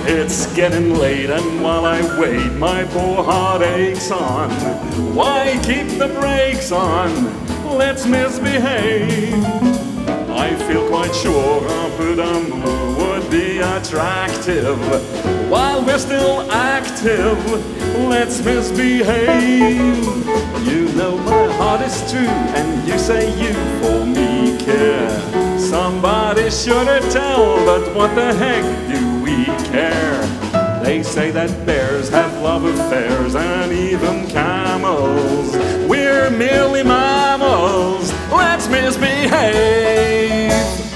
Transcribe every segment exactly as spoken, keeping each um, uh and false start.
It's getting late and while I wait my poor heart aches on. Why keep the brakes on? Let's misbehave. I feel quite sure a peu d'amour would be attractive. While we're still active, let's misbehave. You know my heart is true and you say you for me care. Somebody should have tell, but what the heck do we care? They say that bears have love affairs and even camels. We're merely mammals, let's misbehave.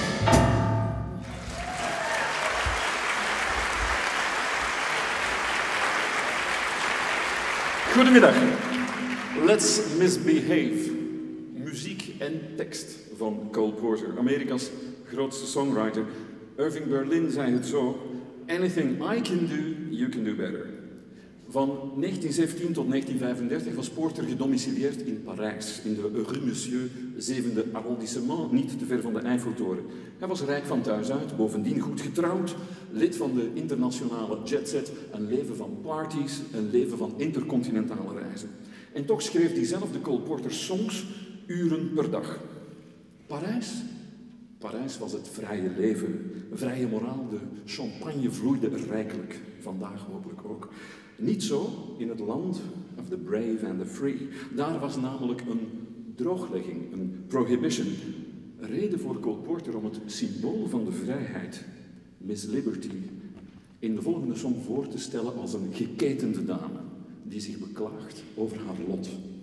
Goedemiddag. Let's misbehave. Muziek en tekst van Cole Porter, Amerika's grootste songwriter. Irving Berlin zei het zo: anything I can do, you can do better. Van negentien zeventien tot negentien vijfendertig was Porter gedomicilieerd in Parijs, in de Rue Monsieur, zevende arrondissement, niet te ver van de Eiffeltoren. Hij was rijk van thuis uit, bovendien goed getrouwd, lid van de internationale jetset, een leven van parties, een leven van intercontinentale reizen. En toch schreef diezelfde Cole Porter songs uren per dag. Parijs? Parijs was het vrije leven, vrije moraal, de champagne vloeide er rijkelijk, vandaag hopelijk ook. Niet zo in het land of the brave and the free. Daar was namelijk een drooglegging, een prohibition. Een reden voor Cole Porter om het symbool van de vrijheid, Miss Liberty, in de volgende song voor te stellen als een geketende dame die zich beklaagt over haar lot.